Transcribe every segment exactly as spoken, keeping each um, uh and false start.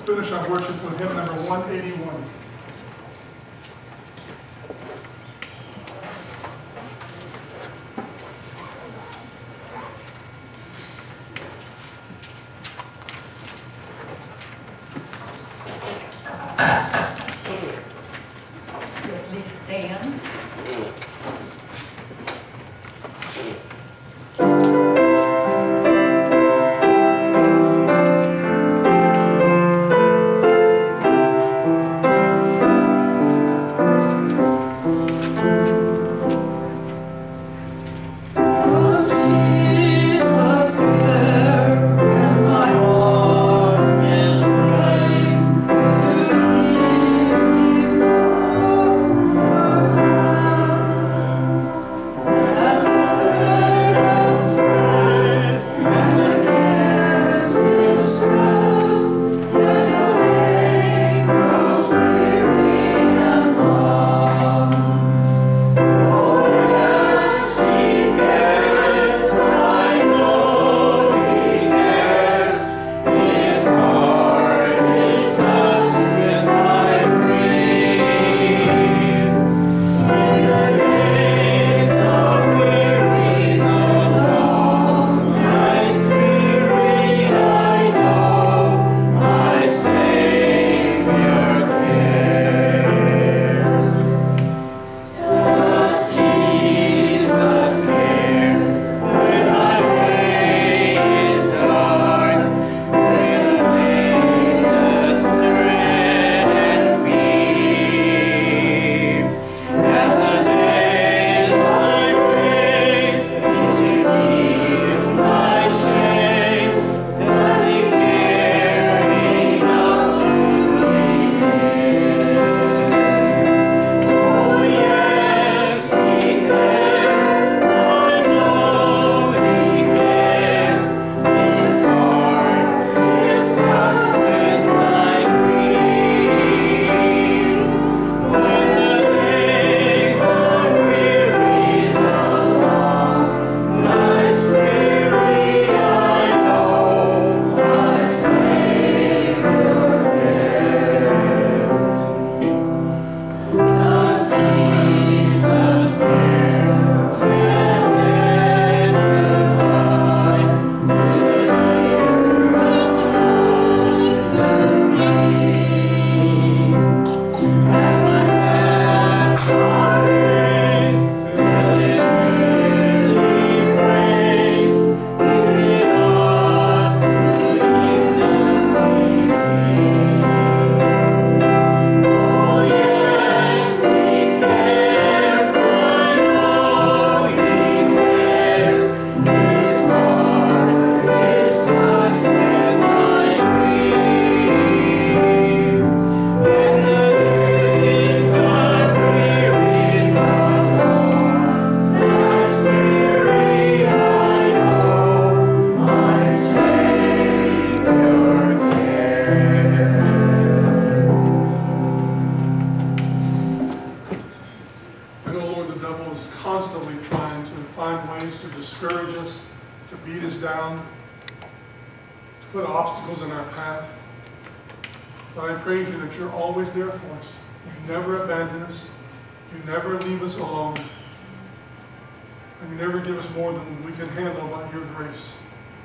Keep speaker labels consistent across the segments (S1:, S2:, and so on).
S1: finish our worship with hymn number one eighty-one.
S2: Please stand.
S1: You're always there for us. You never abandon us. You never leave us alone. And you never give us more than we can handle by your grace.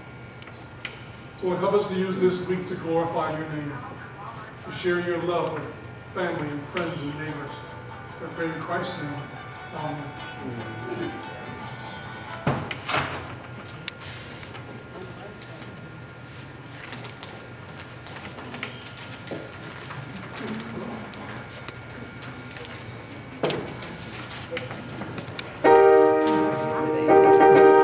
S1: So Lord, help us to use this week to glorify your name, to share your love with family and friends and neighbors. I pray in Christ's name. Amen. Amen.